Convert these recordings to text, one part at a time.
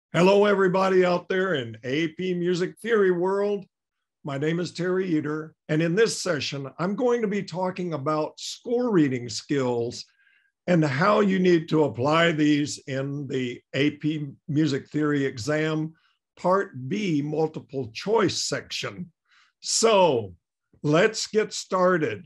Hello, everybody out there in AP Music Theory world. My name is Terry Eater, and in this session, I'm going to be talking about score reading skills and how you need to apply these in the AP Music Theory exam, Part B, multiple choice section. So let's get started.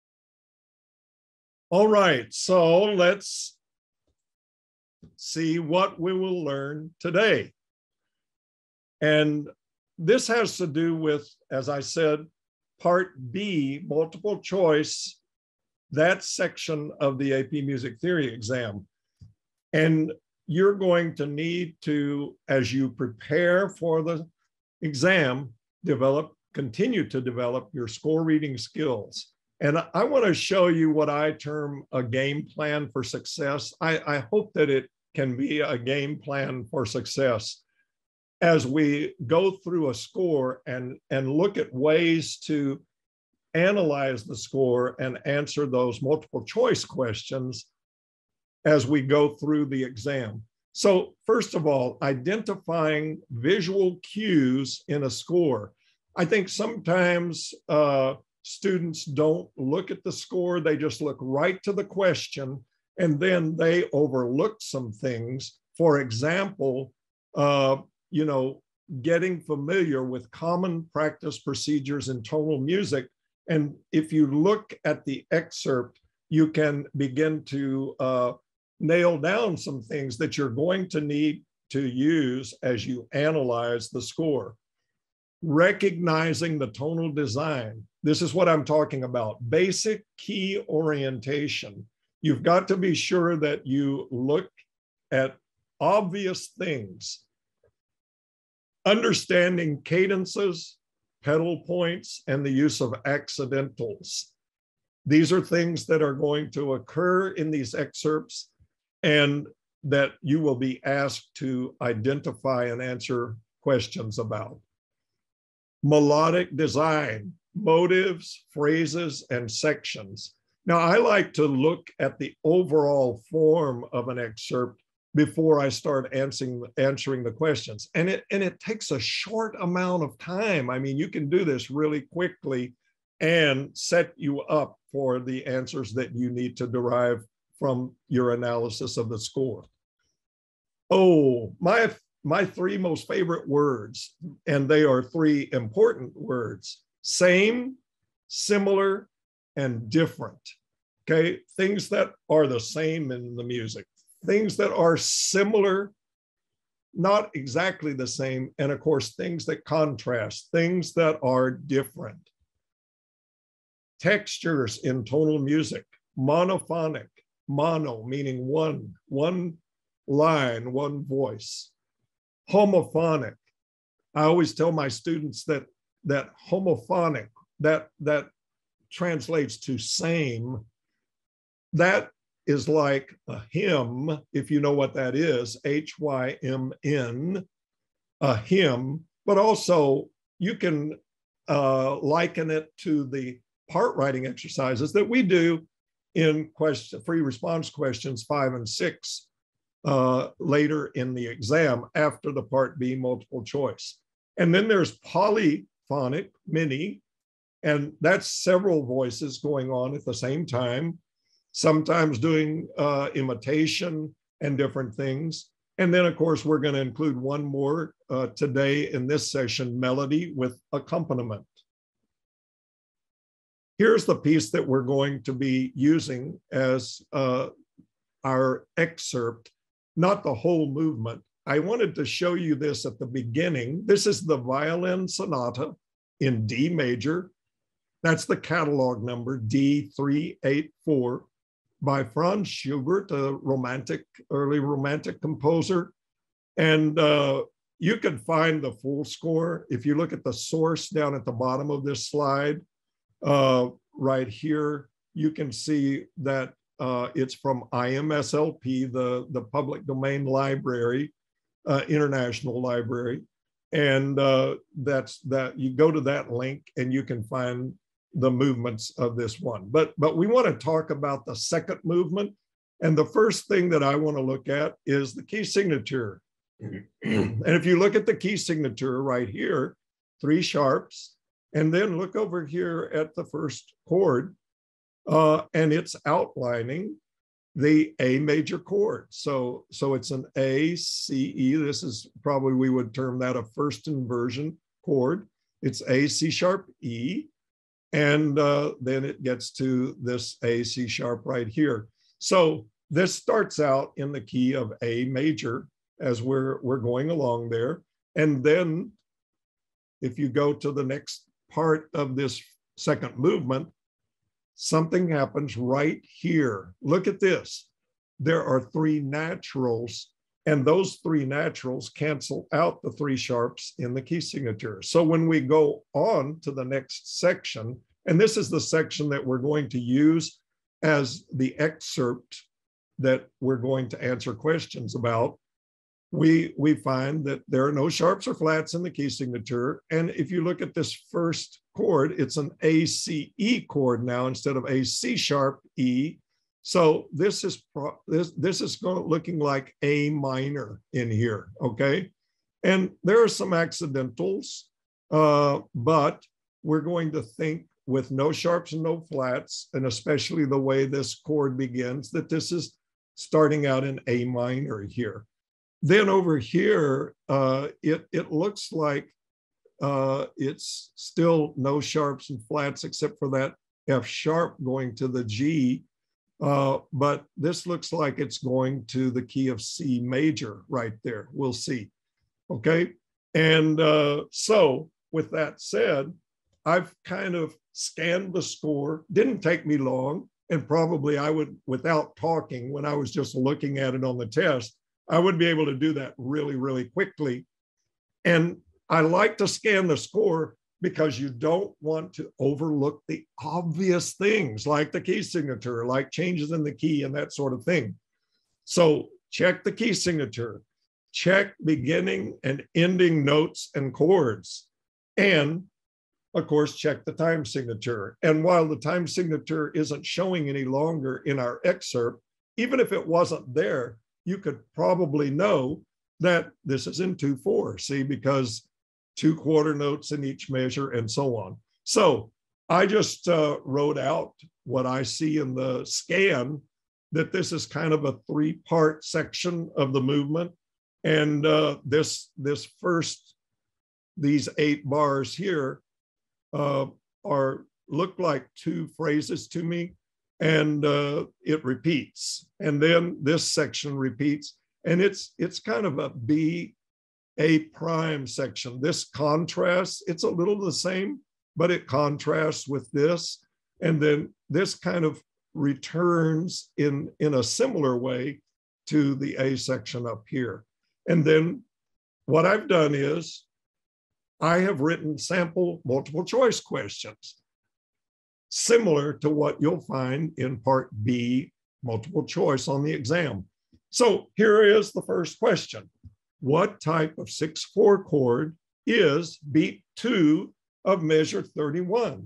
All right, so let's see what we will learn today. And this has to do with, as I said, Part B, multiple choice, that section of the AP Music Theory exam. And you're going to need to, as you prepare for the exam, continue to develop your score reading skills. And I want to show you what I term a game plan for success. I hope that it can be a game plan for success as we go through a score and look at ways to analyze the score and answer those multiple choice questions as we go through the exam. So first of all, identifying visual cues in a score. I think sometimes students don't look at the score, they just look right to the question, and then they overlook some things. For example, getting familiar with common practice procedures in tonal music. And if you look at the excerpt, you can begin to nail down some things that you're going to need to use as you analyze the score. Recognizing the tonal design. This is what I'm talking about. Basic key orientation. You've got to be sure that you look at obvious things. Understanding cadences, pedal points, and the use of accidentals. These are things that are going to occur in these excerpts and that you will be asked to identify and answer questions about. Melodic design, motives, phrases, and sections. Now, I like to look at the overall form of an excerpt before I start answering the questions. And it takes a short amount of time. I mean, you can do this really quickly and set you up for the answers that you need to derive from your analysis of the score. Oh, my three most favorite words, and they are three important words: same, similar, and different. Okay, things that are the same in the music, things that are similar, not exactly the same, and of course, things that contrast, things that are different. Textures in tonal music: monophonic, mono meaning one line, one voice. Homophonic. I always tell my students that homophonic, that translates to same. That is like a hymn, if you know what that is, H-Y-M-N, a hymn, but also you can liken it to the part writing exercises that we do in free response questions 5 and 6 later in the exam after the Part B multiple choice. And then there's polyphonic, mini, and that's several voices going on at the same time, sometimes doing imitation and different things. And then, of course, we're going to include one more today in this session, melody with accompaniment. Here's the piece that we're going to be using as our excerpt, not the whole movement. I wanted to show you this at the beginning. This is the violin sonata in D major. That's the catalog number, D384, by Franz Schubert, a early romantic composer. And you can find the full score if you look at the source down at the bottom of this slide. Right here, you can see that it's from IMSLP, the public domain library, international library. And you go to that link and you can find the movements of this one. But we want to talk about the second movement. And the first thing that I want to look at is the key signature And if you look at the key signature right here, 3 sharps, and then look over here at the first chord, and it's outlining the A major chord. So it's an A, C, E. This is probably, we would term that a first inversion chord. It's A, C sharp, E, and then it gets to this A, C sharp right here. So this starts out in the key of A major as we're going along there. And then if you go to the next part of this second movement, something happens right here. Look at this. There are 3 naturals, and those 3 naturals cancel out the 3 sharps in the key signature. So when we go on to the next section, and this is the section that we're going to use as the excerpt that we're going to answer questions about, we find that there are no sharps or flats in the key signature. And if you look at this first chord, it's an A, C, E chord now instead of A, C sharp, E. So this is looking like A minor in here, okay? And there are some accidentals, but we're going to think with no sharps and no flats, and especially the way this chord begins, that this is starting out in A minor here. Then over here, it looks like it's still no sharps and flats except for that F sharp going to the G, but this looks like it's going to the key of C major right there. We'll see, okay? And so with that said, I've kind of scanned the score. Didn't take me long, and probably I would, without talking, when I was just looking at it on the test, I would be able to do that really, really quickly. And I like to scan the score because you don't want to overlook the obvious things like the key signature, like changes in the key and that sort of thing. So check the key signature, check beginning and ending notes and chords, and of course, check the time signature. And while the time signature isn't showing any longer in our excerpt, even if it wasn't there, you could probably know that this is in 2/4, see, because 2 quarter notes in each measure and so on. So I just wrote out what I see in the scan, that this is kind of a 3-part section of the movement. And these 8 bars here look like 2 phrases to me. And it repeats, and then this section repeats, and it's kind of a B, A prime section. This contrasts, it's a little the same, but it contrasts with this, and then this kind of returns in a similar way to the A section up here. And then what I've done is I have written sample multiple choice questions, similar to what you'll find in part B, multiple choice on the exam. So here is the first question. What type of 6/4 chord is beat 2 of measure 31?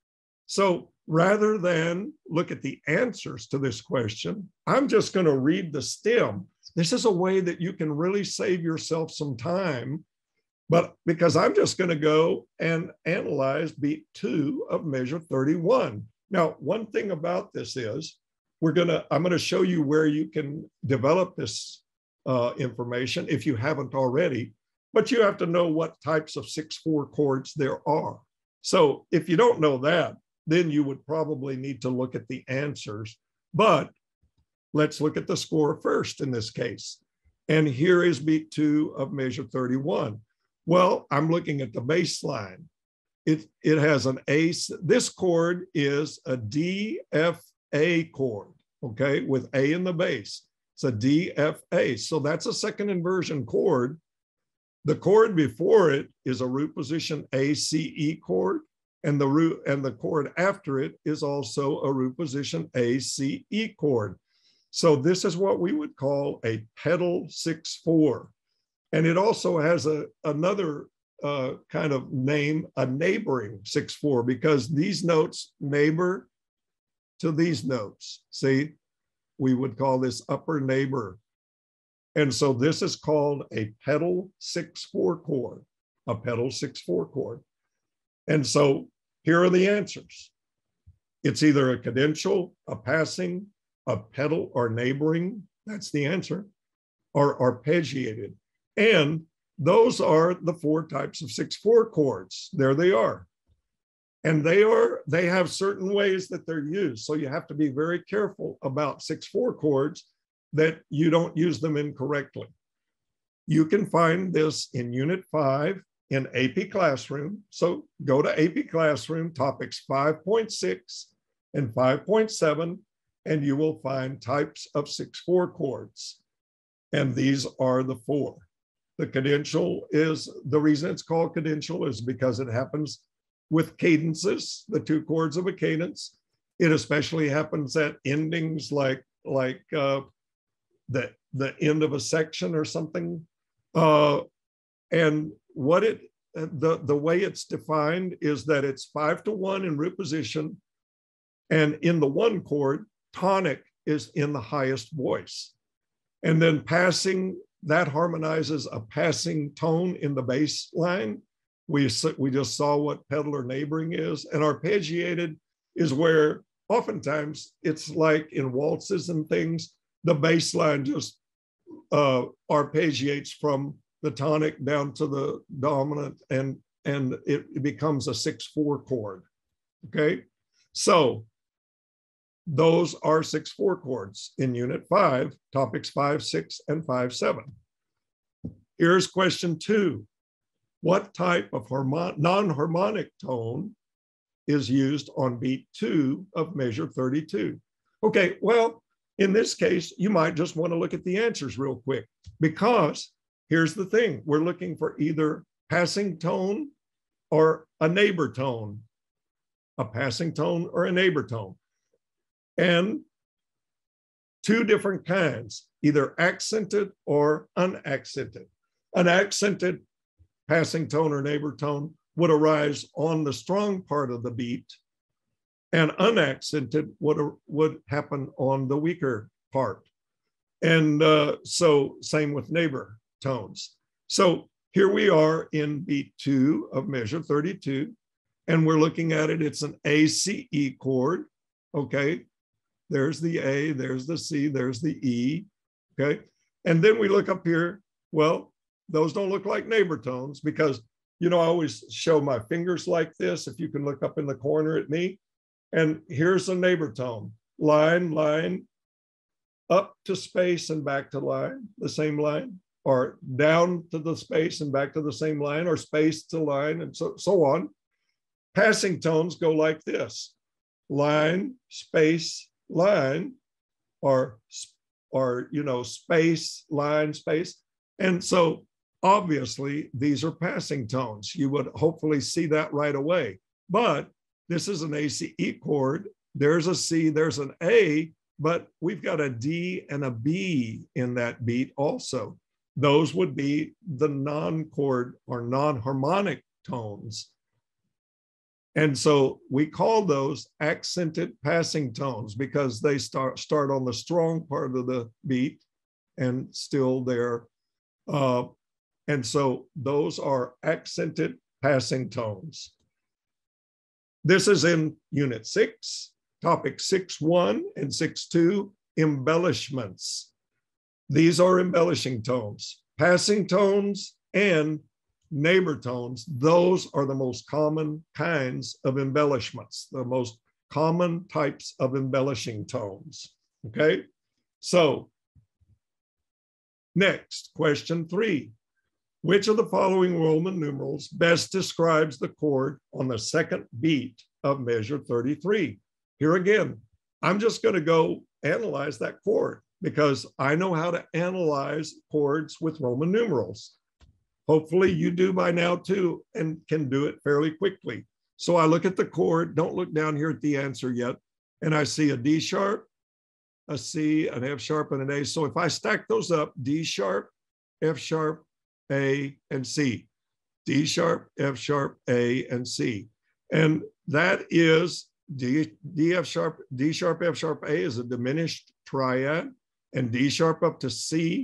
So rather than look at the answers to this question, I'm just going to read the stem. This is a way that you can really save yourself some time, but because I'm just going to go and analyze beat 2 of measure 31. Now, one thing about this is I'm going to show you where you can develop this information if you haven't already, but you have to know what types of 6/4 chords there are. So if you don't know that, then you would probably need to look at the answers. But let's look at the score first in this case. And here is beat 2 of measure 31. Well, I'm looking at the bass line. It has an A. This chord is a D, F, A chord, okay, with A in the bass. It's a D, F, A. So that's a second inversion chord. The chord before it is a root position A, C, E chord, and the chord after it is also a root position A, C, E chord. So this is what we would call a pedal 6/4. And it also has another kind of name, a neighboring 6/4, because these notes neighbor to these notes. See, we would call this upper neighbor. And so this is called a pedal 6/4 chord, a pedal 6/4 chord. And so here are the answers. It's either a cadential, a passing, a pedal, or neighboring. That's the answer, or arpeggiated. And those are the 4 types of 6/4 chords. There they are. And they have certain ways that they're used. So you have to be very careful about 6/4 chords that you don't use them incorrectly. You can find this in Unit 5 in AP Classroom. So go to AP Classroom, topics 5.6 and 5.7, and you will find types of 6/4 chords. And these are the 4. The cadential is, the reason it's called cadential is because it happens with cadences, the 2 chords of a cadence. It especially happens at endings like the end of a section or something. And what the way it's defined is that it's 5-to-1 in root position, and in the 1 chord, tonic is in the highest voice. And then passing, that harmonizes a passing tone in the bass line. We just saw what pedal or neighboring is. And arpeggiated is where oftentimes it's like in waltzes and things, the bass line just arpeggiates from the tonic down to the dominant, and it becomes a 6/4 chord. Okay, so those are 6/4 chords in Unit 5, topics 5, 6, and 5.7. Here's question 2. What type of non-harmonic tone is used on beat 2 of measure 32? Okay, well, in this case, you might just want to look at the answers real quick, because here's the thing. We're looking for either passing tone or a neighbor tone, a passing tone or a neighbor tone. And 2 different kinds, either accented or unaccented. An accented passing tone or neighbor tone would arise on the strong part of the beat, and unaccented would happen on the weaker part. And so same with neighbor tones. So here we are in beat 2 of measure 32, and we're looking at it. It's an ACE chord. Okay, there's the A, there's the C, there's the E. Okay, and then we look up here. Well, those don't look like neighbor tones, because, you know, I always show my fingers like this, if you can look up in the corner at me. And here's a neighbor tone. Line, line, up to space and back to line, the same line, or down to the space and back to the same line, or space to line, and so on. Passing tones go like this: line, space, line, or you know, space, line, space. And so obviously these are passing tones. You would hopefully see that right away. But this is an ACE chord. There's a C, there's an A, but we've got a D and a B in that beat also. Those would be the non-chord or non-harmonic tones. And so we call those accented passing tones, because they start on the strong part of the beat and still there. And so those are accented passing tones. This is in Unit 6, topic 6.1 and 6.2, embellishments. These are embellishing tones, passing tones, and neighbor tones. Those are the most common kinds of embellishments, the most common types of embellishing tones. Okay, so next, question 3. Which of the following Roman numerals best describes the chord on the second beat of measure 33? Here again, I'm just going to go analyze that chord, because I know how to analyze chords with Roman numerals. Hopefully you do by now too, and can do it fairly quickly. So I look at the chord, don't look down here at the answer yet, and I see a D sharp, a C, an F sharp, and an A. So if I stack those up, D sharp, F sharp, A, and C, D sharp, F sharp, A, and C. And that is D sharp, F sharp, A is a diminished triad, and D sharp up to C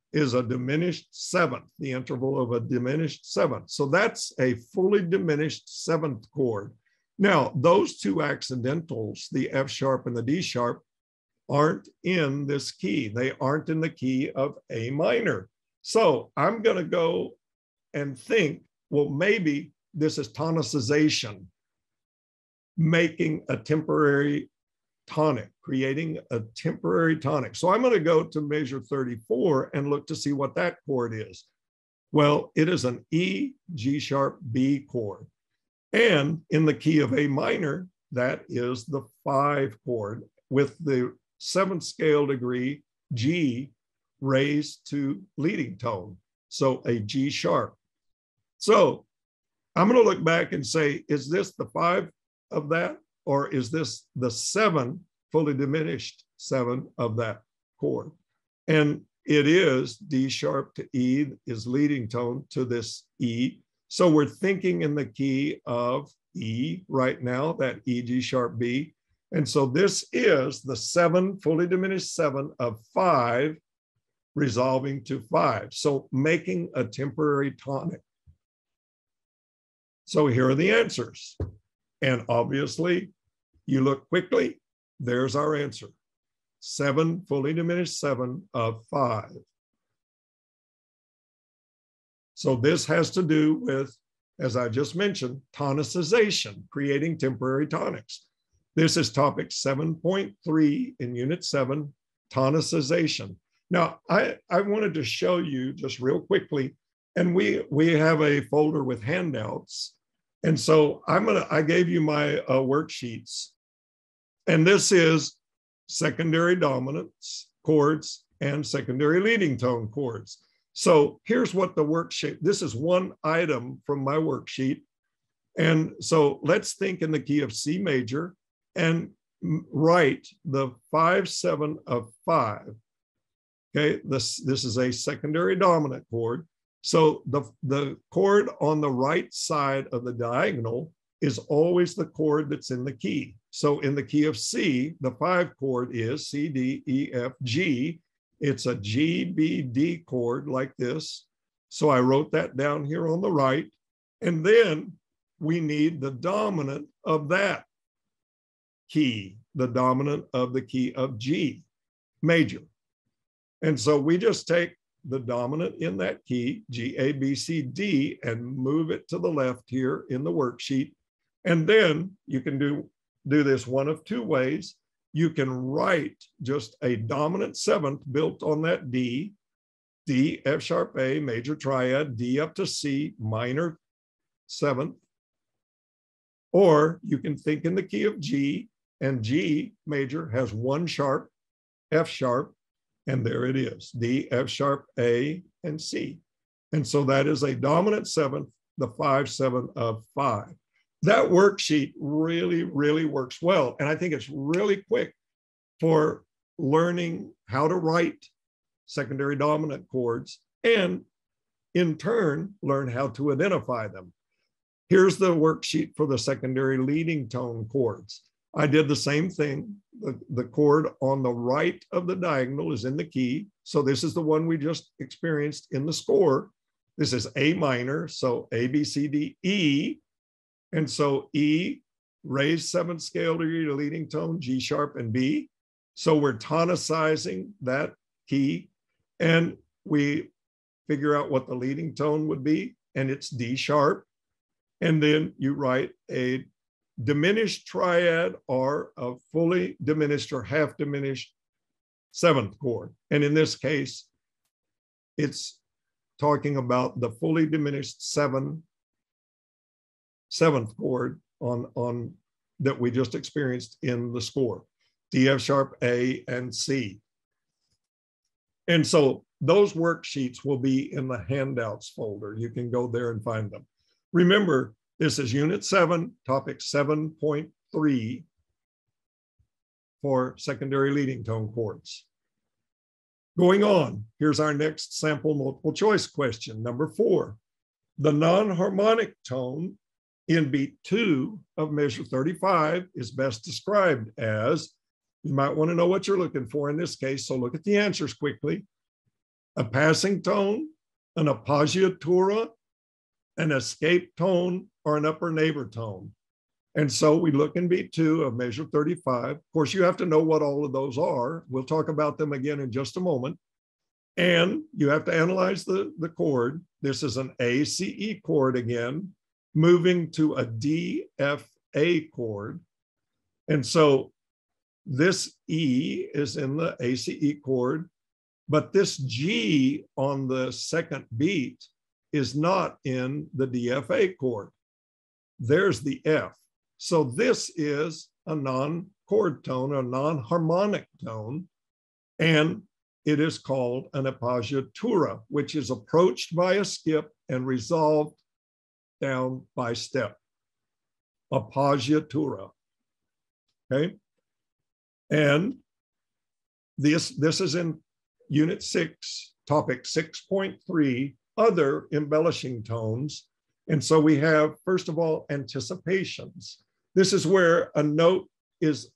is a diminished seventh, the interval of a diminished seventh. So that's a fully diminished seventh chord. Now, those two accidentals, the F sharp and the D sharp, aren't in this key. They aren't in the key of A minor. So I'm going to go and think, well, maybe this is tonicization, making a temporary tonic, creating a temporary tonic. So I'm going to go to measure 34 and look to see what that chord is. Well, it is an E, G sharp, B chord. And in the key of A minor, that is the 5 chord with the 7th scale degree G raised to leading tone. So a G sharp. So I'm going to look back and say, is this the 5 of that? Or is this the 7, fully diminished 7 of that chord? And it is D sharp to E is leading tone to this E. So we're thinking in the key of E right now, that E, G sharp, B. And so this is the 7, fully diminished 7 of 5, resolving to 5. So making a temporary tonic. So here are the answers. And obviously, you look quickly, there's our answer. 7, fully diminished 7 of 5. So this has to do with, as I just mentioned, tonicization, creating temporary tonics. This is topic 7.3 in Unit 7, tonicization. Now, I wanted to show you just real quickly, and we have a folder with handouts. And so I gave you my worksheets. And this is secondary dominants chords and secondary leading tone chords. So here's what the worksheet, this is one item from my worksheet. And so let's think in the key of C major and write the 5-7 of 5. Okay, this is a secondary dominant chord. So the chord on the right side of the diagonal is always the chord that's in the key. So in the key of C, the 5 chord is C, D, E, F, G. It's a G, B, D chord like this. So I wrote that down here on the right. And then we need the dominant of that key, the dominant of the key of G major. And so we just take the dominant in that key, G, A, B, C, D, and move it to the left here in the worksheet. And then you can do this one of two ways. You can write just a dominant 7th built on that D, D, F sharp A, major triad, D up to C, minor 7th. Or you can think in the key of G, and G major has 1 sharp, F sharp, and there it is, D, F sharp, A, and C. And so that is a dominant 7th, the 5-7 of 5. That worksheet really, really works well. And I think it's really quick for learning how to write secondary dominant chords and in turn, learn how to identify them. Here's the worksheet for the secondary leading tone chords. I did the same thing. The chord on the right of the diagonal is in the key. So this is the one we just experienced in the score. This is A minor, so A, B, C, D, E. And so E, raised 7th scale degree to leading tone, G sharp and B. So we're tonicizing that key and we figure out what the leading tone would be, and it's D sharp. And then you write a diminished triad or a fully diminished or half diminished 7th chord. And in this case, it's talking about the fully diminished 7th chord on that we just experienced in the score, D, F sharp, A, and C. And so those worksheets will be in the handouts folder. You can go there and find them. Remember, this is Unit 7, topic 7.3 for secondary leading tone chords. Going on, here's our next sample multiple choice question, number 4. The non-harmonic tone in beat 2 of measure 35 is best described as, you might want to know what you're looking for in this case, so look at the answers quickly. a passing tone, an appoggiatura, an escape tone, or an upper neighbor tone. And so we look in beat 2 of measure 35. Of course, you have to know what all of those are. We'll talk about them again in just a moment. And you have to analyze the chord. This is an A-C-E chord again, moving to a D-F-A chord. And so this E is in the A-C-E chord, but this G on the second beat is not in the D-F-A chord. There's the F. So this is a non-chord tone, a non-harmonic tone, and it is called an appoggiatura, which is approached by a skip and resolved down by step. Appoggiatura. Okay. And this is in Unit 6, topic 6.3, other embellishing tones. And so we have, first of all, anticipations. This is where a note is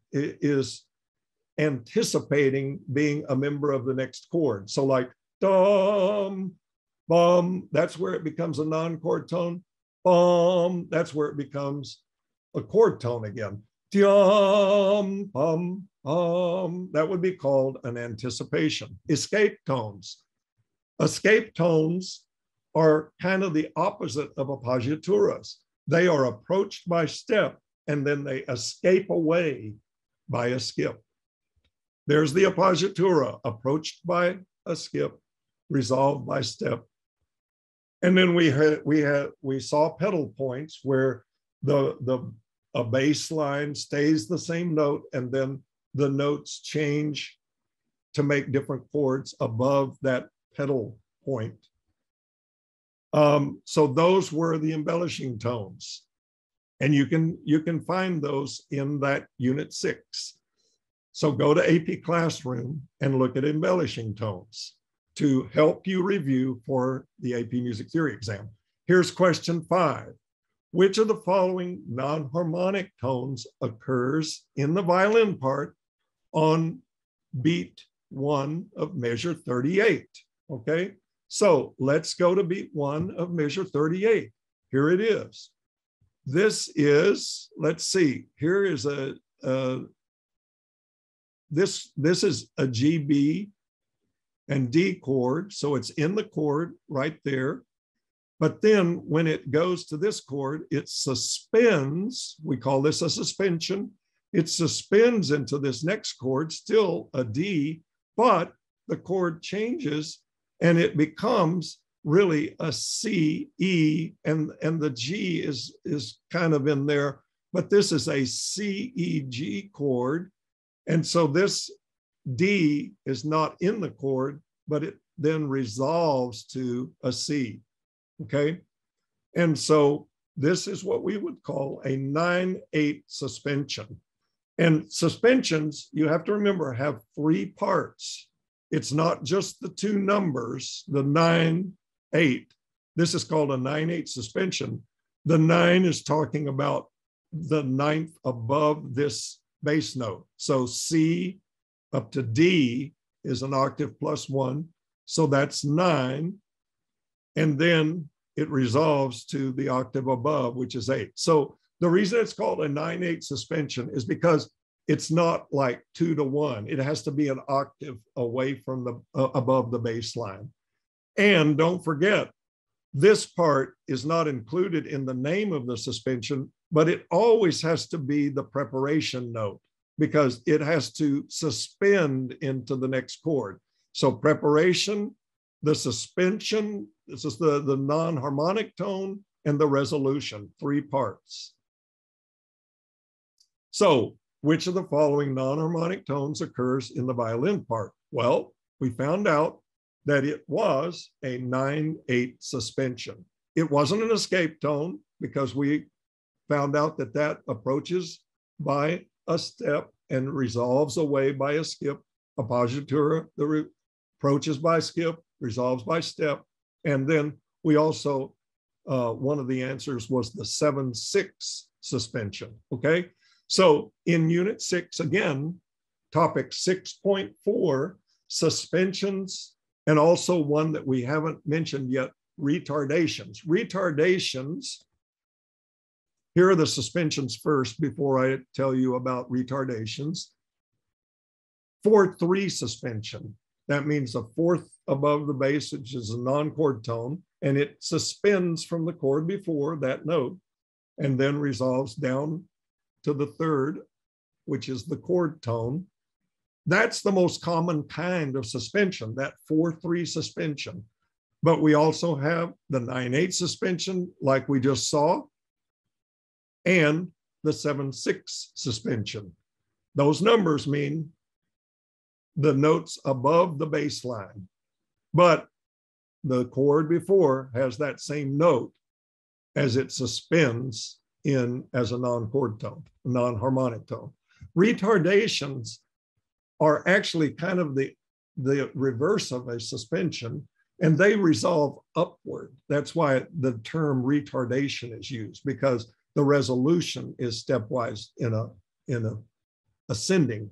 anticipating being a member of the next chord. So like dum, bum, that's where it becomes a non-chord tone. Bum, that's where it becomes a chord tone again. Dum, bum, that would be called an anticipation. Escape tones. Escape tones are kind of the opposite of appoggiaturas. They are approached by step and then they escape away by a skip. There's the appoggiatura, approached by a skip, resolved by step. And then we saw pedal points where a bass line stays the same note and then the notes change to make different chords above that pedal point. So those were the embellishing tones. And you can find those in that Unit 6. So go to AP Classroom and look at embellishing tones to help you review for the AP Music Theory exam. Here's question 5. Which of the following non-harmonic tones occurs in the violin part on beat 1 of measure 38? Okay, so let's go to beat 1 of measure 38. Here it is. This is, let's see, here is this is a G, B, and D chord. So it's in the chord right there. But then when it goes to this chord, it suspends. We call this a suspension. It suspends into this next chord, still a D, but the chord changes and it becomes really a C, E, and the G is kind of in there, but this is a C, E, G chord. And so this D is not in the chord, but it then resolves to a C, okay? And so this is what we would call a 9/8 suspension. And suspensions, you have to remember, have 3 parts. It's not just the 2 numbers, the 9/8. This is called a 9/8 suspension. The 9 is talking about the 9th above this bass note. So C up to D is an octave plus 1. So that's 9. And then it resolves to the octave above, which is 8. So the reason it's called a 9/8 suspension is because it's not like 2 to 1. It has to be an octave away from the above the bass line. And don't forget, this part is not included in the name of the suspension, but it always has to be the preparation note because it has to suspend into the next chord. So preparation, the suspension, this is the non-harmonic tone, and the resolution, 3 parts. So which of the following non-harmonic tones occurs in the violin part? Well, we found out that it was a 9/8 suspension. It wasn't an escape tone because we found out that that approaches by a step and resolves away by a skip. Appoggiatura, the approaches by skip, resolves by step. And then we also, one of the answers was the 7/6 suspension, okay? So in Unit 6, again, topic 6.4, suspensions And also one that we haven't mentioned yet, retardations. Retardations, here are the suspensions first before I tell you about retardations. 4/3 suspension. That means a fourth above the bass, which is a non-chord tone, and it suspends from the chord before that note and then resolves down to the third, which is the chord tone. That's the most common kind of suspension, that 4/3 suspension. But we also have the 9/8 suspension, like we just saw, and the 7/6 suspension. Those numbers mean the notes above the bass line, but the chord before has that same note as it suspends in as a non-chord tone, non-harmonic tone. Retardations are actually kind of the reverse of a suspension, and they resolve upward. That's why the term retardation is used, because the resolution is stepwise in a ascending.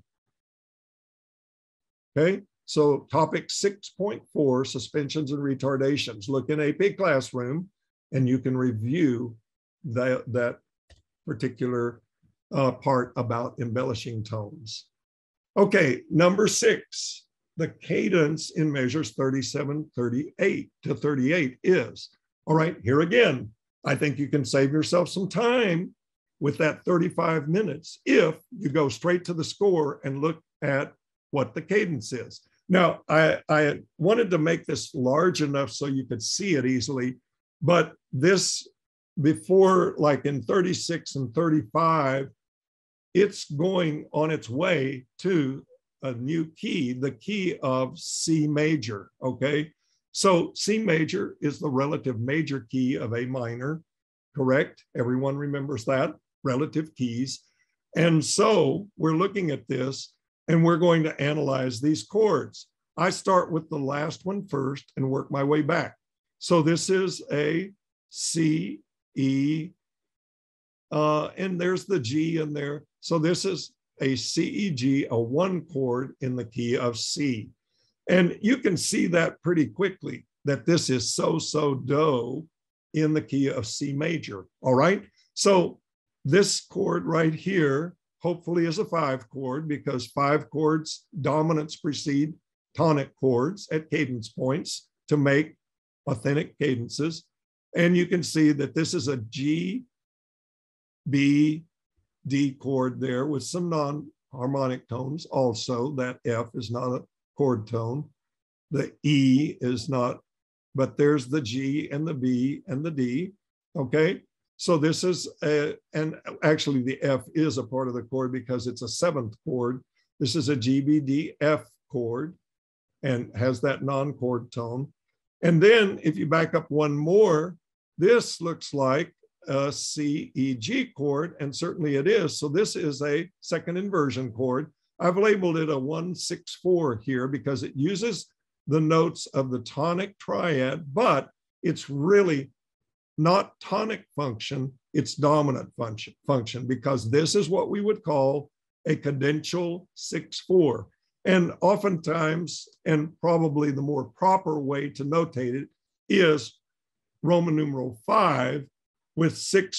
Okay, so topic 6.4, suspensions and retardations. Look in AP Classroom, and you can review that particular part about embellishing tones. Okay, number 6, the cadence in measures 37-38 to 38 is, all right, here again, I think you can save yourself some time with that 35 minutes if you go straight to the score and look at what the cadence is. Now, I wanted to make this large enough so you could see it easily, but this before, like in 36 and 35, it's going on its way to a new key, the key of C major, okay? So C major is the relative major key of A minor, correct? Everyone remembers that, relative keys. And so we're looking at this and we're going to analyze these chords. I start with the last one first and work my way back. So this is a C, E, and there's the G in there. So this is a C, E, G, a 1 chord in the key of C. And you can see that pretty quickly, that this is so, so, do in the key of C major, all right? So this chord right here, hopefully is a 5 chord, because 5 chords, dominants precede tonic chords at cadence points to make authentic cadences. And you can see that this is a G, B, D chord there with some non-harmonic tones also. That F is not a chord tone. The E is not, but there's the G and the B and the D, okay? So this is, and actually the F is a part of the chord because it's a 7th chord. This is a G, B, D, F chord and has that non-chord tone. And then if you back up one more, this looks like a C, E, G chord, and certainly it is. So this is a second inversion chord. I've labeled it a 1-6-4 here because it uses the notes of the tonic triad, but it's really not tonic function, it's dominant function, because this is what we would call a cadential 6-4. And oftentimes, and probably the more proper way to notate it, is Roman numeral 5 with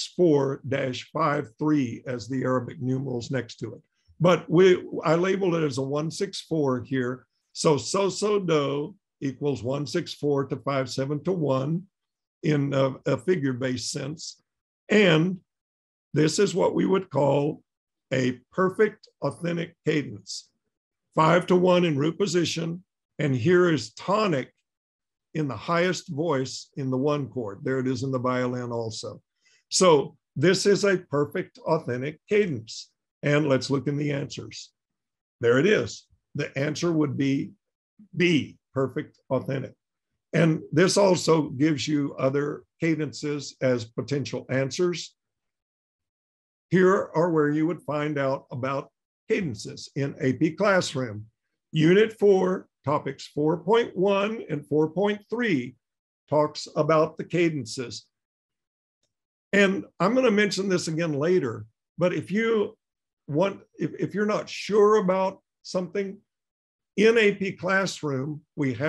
6-4-5-3 as the Arabic numerals next to it. But I labeled it as a 1-6-4 here. So, do equals 1-6-4 to 5-7 to 1 in a figure-based sense. And this is what we would call a perfect authentic cadence. 5 to 1 in root position. And here is tonic in the highest voice in the 1 chord. There it is in the violin also. So this is a perfect authentic cadence. And let's look in the answers. There it is. The answer would be B, perfect authentic. And this also gives you other cadences as potential answers. Here are where you would find out about cadences in AP Classroom. Unit 4, topics 4.1 and 4.3 talks about the cadences. And I'm going to mention this again later, but if you want, if you're not sure about something, in AP Classroom, we have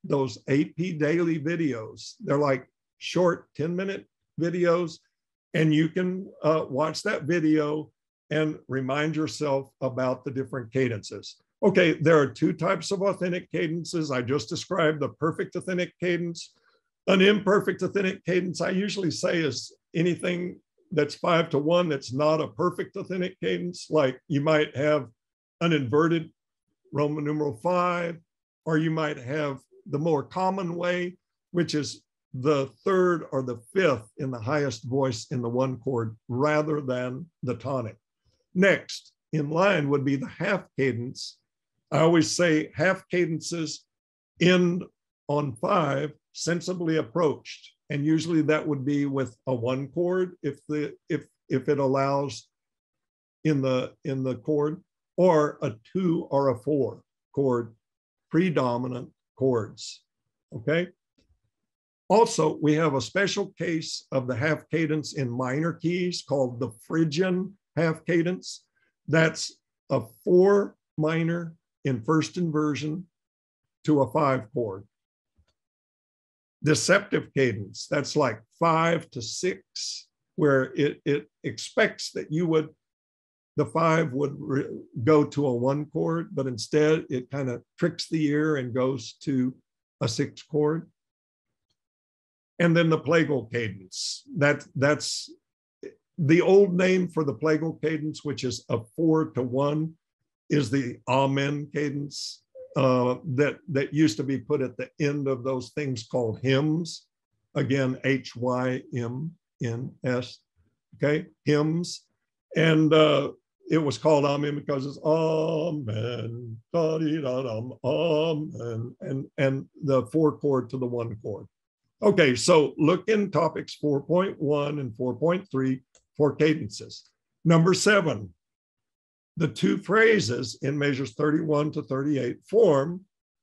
those AP daily videos. They're like short 10-minute videos, and you can watch that video and remind yourself about the different cadences. Okay, there are two types of authentic cadences. I just described the perfect authentic cadence. An imperfect authentic cadence, I usually say, is anything that's 5-1 that's not a perfect authentic cadence. Like you might have an inverted Roman numeral 5, or you might have the more common way, which is the third or the fifth in the highest voice in the one chord rather than the tonic. Next in line would be the half cadence. I always say half cadences end on 5, sensibly approached. And usually that would be with a 1 chord if it allows in the chord, or a 2 or a 4 chord predominant chords. Okay. Also, we have a special case of the half cadence in minor keys called the Phrygian half cadence. That's a 4 minor in first inversion to a 5 chord. Deceptive cadence, that's like 5 to 6, where it expects that the 5 would go to a 1 chord, but instead it kind of tricks the ear and goes to a 6 chord. And then the plagal cadence, that's the old name for the plagal cadence, which is a 4-1, is the amen cadence that used to be put at the end of those things called hymns. Again, H-Y-M-N-S, okay, hymns. And it was called amen because it's amen, amen, and the 4 chord to the 1 chord. Okay, so look in topics 4.1 and 4.3 for cadences. Number 7, the two phrases in measures 31 to 38 form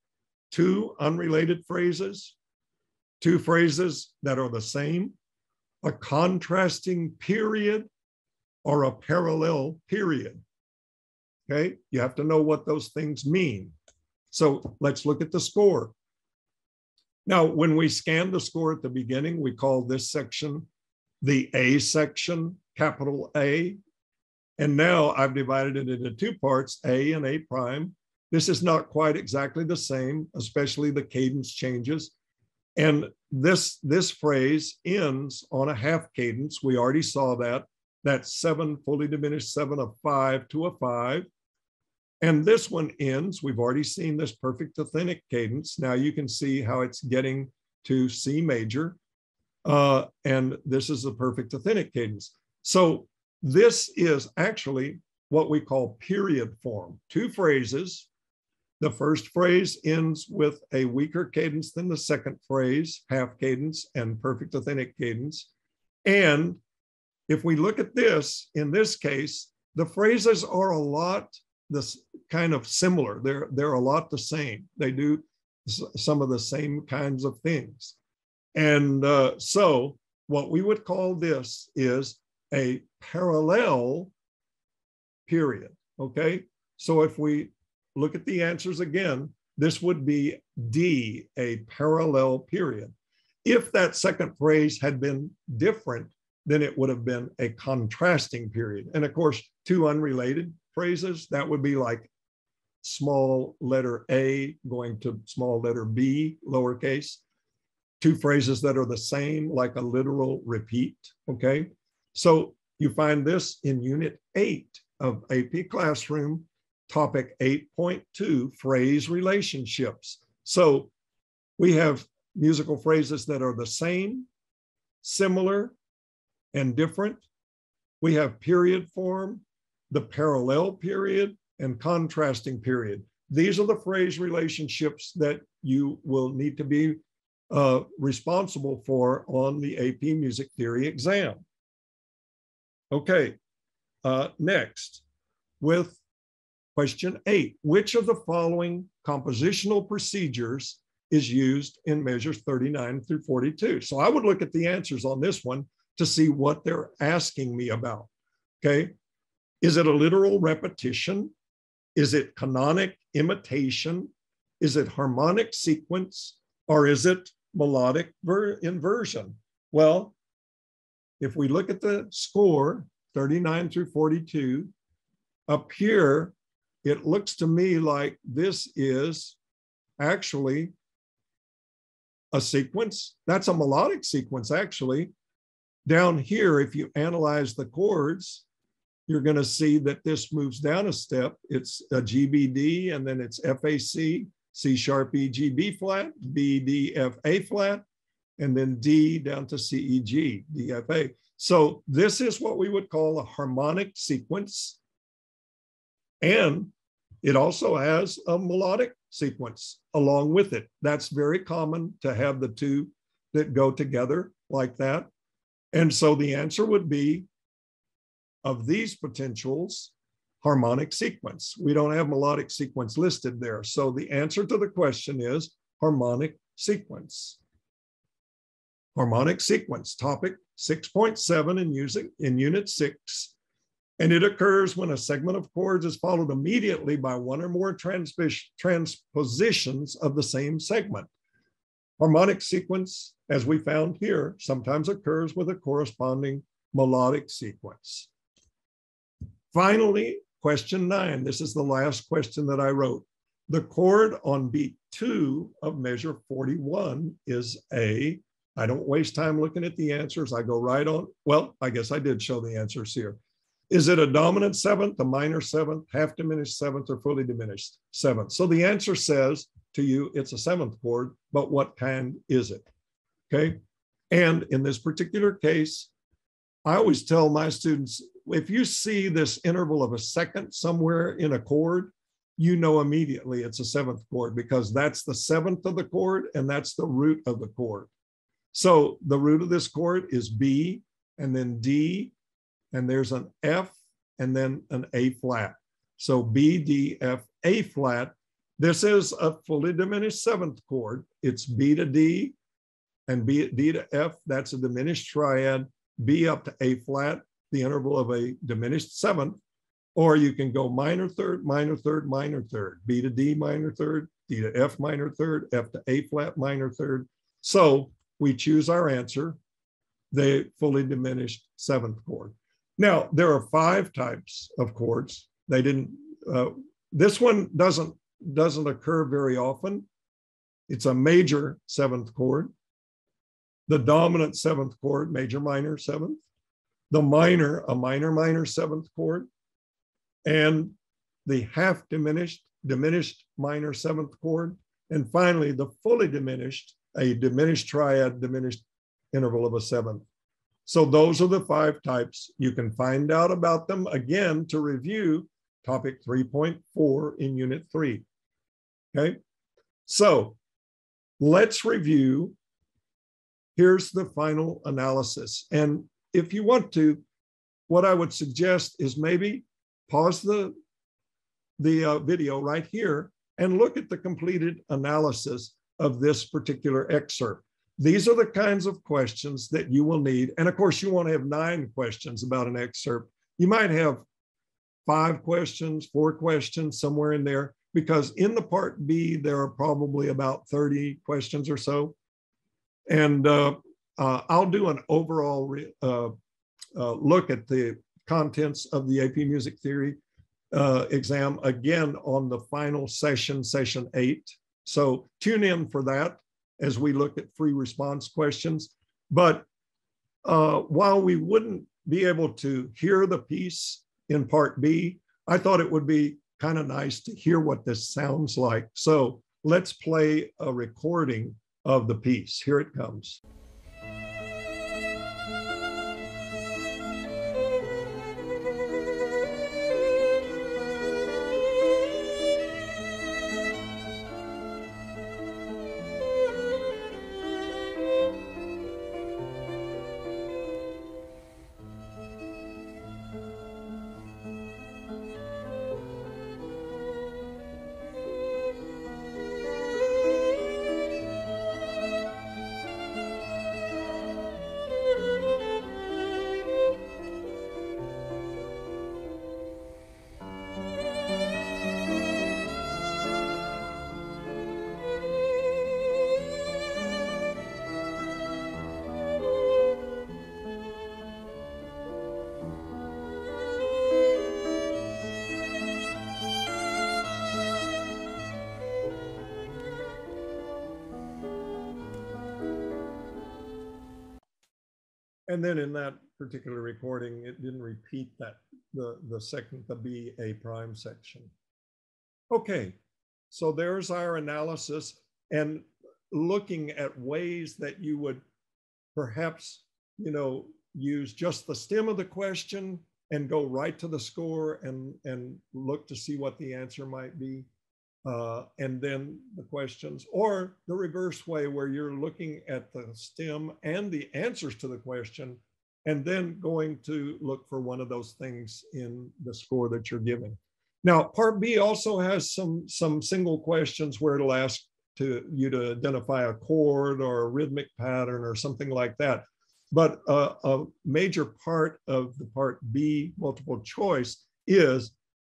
2 unrelated phrases, 2 phrases that are the same, a contrasting period, or a parallel period. Okay, you have to know what those things mean. So let's look at the score. Now, when we scan the score at the beginning, we call this section the A section, capital A. And now I've divided it into 2 parts, A and A prime. This is not quite exactly the same, especially the cadence changes. And this phrase ends on a half cadence. We already saw that. That's 7 fully diminished 7 of 5 to a 5. And this one ends, we've already seen this perfect authentic cadence. Now you can see how it's getting to C major. And this is the perfect authentic cadence. So this is actually what we call period form. 2 phrases. The first phrase ends with a weaker cadence than the second phrase, half cadence and perfect authentic cadence. And if we look at this, in this case, the phrases are a lot this kind of similar. They're a lot the same. They do some of the same kinds of things. And so what we would call this is a parallel period, okay? So if we look at the answers again, this would be D, a parallel period. If that second phrase had been different, then it would have been a contrasting period. And of course, 2 unrelated phrases, that would be like small letter A going to small letter B, lowercase. 2 phrases that are the same, like a literal repeat, okay? So you find this in Unit 8 of AP Classroom, topic 8.2, phrase relationships. So we have musical phrases that are the same, similar, and different. We have period form, the parallel period, and contrasting period. These are the phrase relationships that you will need to be responsible for on the AP Music Theory exam. Okay, next, with question 8, which of the following compositional procedures is used in measures 39 through 42? So I would look at the answers on this one to see what they're asking me about, okay? Is it a literal repetition? Is it canonic imitation? Is it harmonic sequence? Or is it melodic inversion? Well, if we look at the score, 39 through 42, up here, it looks to me like this is actually a sequence. That's a melodic sequence, actually. Down here, if you analyze the chords, you're going to see that this moves down a step. It's a G, B, D, and then it's F, A, C, C sharp, E, G, B flat, B, D, F, A flat, and then D down to C, E, G, D, F, A. So this is what we would call a harmonic sequence. And it also has a melodic sequence along with it. That's very common to have the two that go together like that. And so the answer would be, of these potentials, harmonic sequence. We don't have melodic sequence listed there. So the answer to the question is harmonic sequence. Harmonic sequence, topic 6.7 in unit 6. And it occurs when a segment of chords is followed immediately by one or more transpositions of the same segment. Harmonic sequence, as we found here, sometimes occurs with a corresponding melodic sequence. Finally, question 9. This is the last question that I wrote. The chord on beat 2 of measure 41 is A. I don't waste time looking at the answers. I go right on. Well, I guess I did show the answers here. Is it a dominant seventh, a minor seventh, half diminished seventh, or fully diminished seventh? So the answer says to you, it's a seventh chord, but what kind is it? Okay. And in this particular case, I always tell my students, if you see this interval of a second somewhere in a chord, you know immediately it's a seventh chord because that's the seventh of the chord and that's the root of the chord. So the root of this chord is B and then D, and there's an F and then an A flat. So B, D, F, A flat. This is a fully diminished seventh chord. It's B to D and B, D to F. That's a diminished triad. B up to A flat, the interval of a diminished seventh. Or you can go minor third, minor third, minor third. B to D minor third, D to F minor third, F to A flat minor third. So we choose our answer, the fully diminished seventh chord. Now, there are 5 types of chords. They didn't, this one doesn't occur very often. It's a major seventh chord, the dominant seventh chord, major minor seventh, the minor, a minor minor seventh chord, and the half diminished minor seventh chord, and finally the fully diminished, a diminished triad, diminished interval of a seventh. So those are the 5 types. You can find out about them again to review topic 3.4 in unit 3. Okay, so let's review. Here's the final analysis. And if you want to, what I would suggest is maybe pause the video right here and look at the completed analysis of this particular excerpt. These are the kinds of questions that you will need. And of course, you won't have 9 questions about an excerpt. You might have 5 questions, 4 questions, somewhere in there, because in the part B, there are probably about 30 questions or so. And I'll do an overall look at the contents of the AP Music Theory exam again on the final session, session 8. So tune in for that as we look at free response questions. But while we wouldn't be able to hear the piece in part B, I thought it would be kind of nice to hear what this sounds like. So let's play a recording of the piece. Here it comes. And then in that particular recording, it didn't repeat that, the B, A prime section. Okay, so there's our analysis and looking at ways that you would perhaps, use just the stem of the question and go right to the score and look to see what the answer might be. And then the questions, or the reverse way where you're looking at the stem and the answers to the question, and then going to look for one of those things in the score that you're giving. Now, part B also has some single questions where it'll ask you to identify a chord or a rhythmic pattern or something like that. But a major part of the part B multiple choice is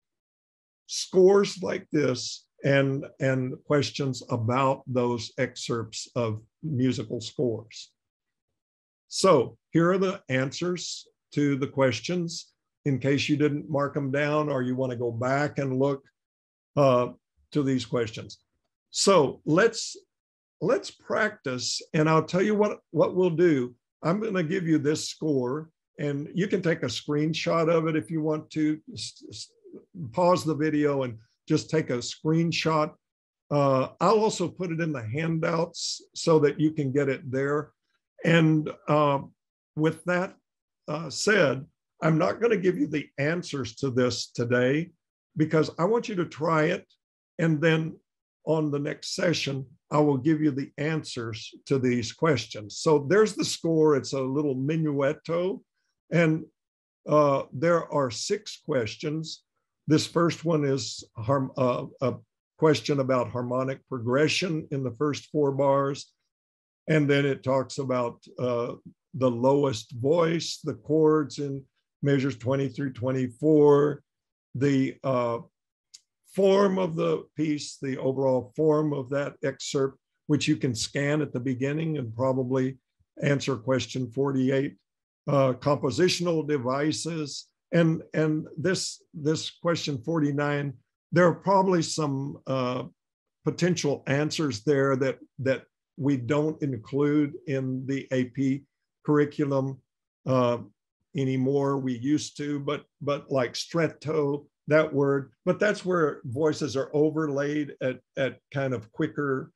scores like this and questions about those excerpts of musical scores. So here are the answers to the questions in case you didn't mark them down or you want to go back and look to these questions. So let's practice, and I'll tell you what we'll do. I'm going to give you this score, and you can take a screenshot of it if you want to. Pause the video and just take a screenshot. I'll also put it in the handouts so that you can get it there. And with that said, I'm not going to give you the answers to this today because I want you to try it. And then on the next session, I will give you the answers to these questions. So there's the score. It's a little minuetto. And there are 6 questions. This first one is a question about harmonic progression in the first 4 bars. And then it talks about the lowest voice, the chords in measures 20 through 24, the form of the piece, the overall form of that excerpt, which you can scan at the beginning and probably answer question 48, compositional devices. And this question 49, there are probably some potential answers there that we don't include in the AP curriculum anymore. We used to, but like stretto, that word, but that's where voices are overlaid at kind of quicker,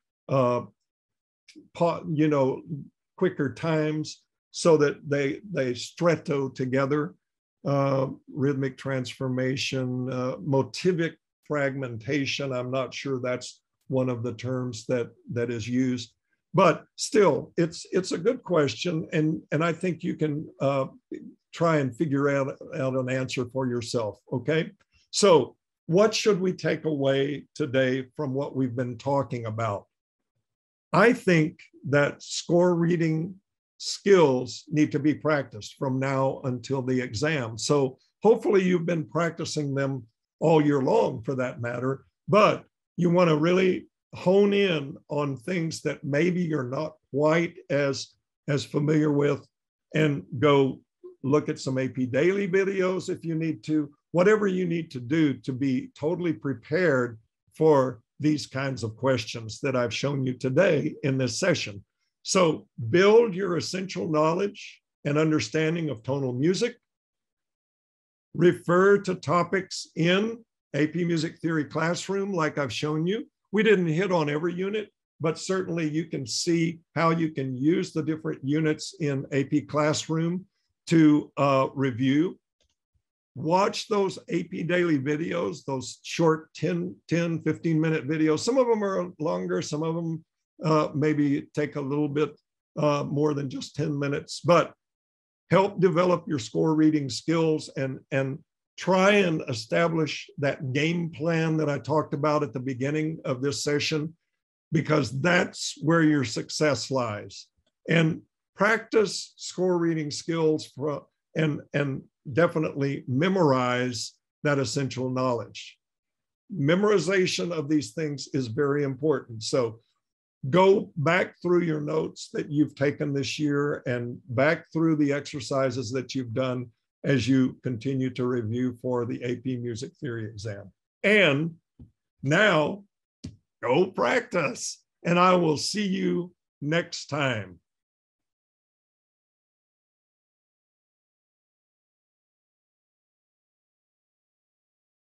quicker times so that they stretto together. Rhythmic transformation, motivic fragmentation. I'm not sure that's one of the terms that is used, but still, it's a good question, and I think you can try and figure out an answer for yourself. Okay, so what should we take away today from what we've been talking about? I think that score reading skills need to be practiced from now until the exam. So hopefully you've been practicing them all year long for that matter, but you want to really hone in on things that maybe you're not quite as familiar with and go look at some AP Daily videos if you need to, whatever you need to do to be totally prepared for these kinds of questions that I've shown you today in this session. So build your essential knowledge and understanding of tonal music. Refer to topics in AP Music Theory Classroom like I've shown you. We didn't hit on every unit, but certainly you can see how you can use the different units in AP Classroom to review. Watch those AP Daily videos, those short 10, 15-minute videos. Some of them are longer, some of them maybe take a little bit more than just 10 minutes, but help develop your score reading skills and try and establish that game plan that I talked about at the beginning of this session, because that's where your success lies. And practice score reading skills and definitely memorize that essential knowledge. Memorization of these things is very important. So go back through your notes that you've taken this year and back through the exercises that you've done as you continue to review for the AP Music Theory exam. And now go practice, and I will see you next time.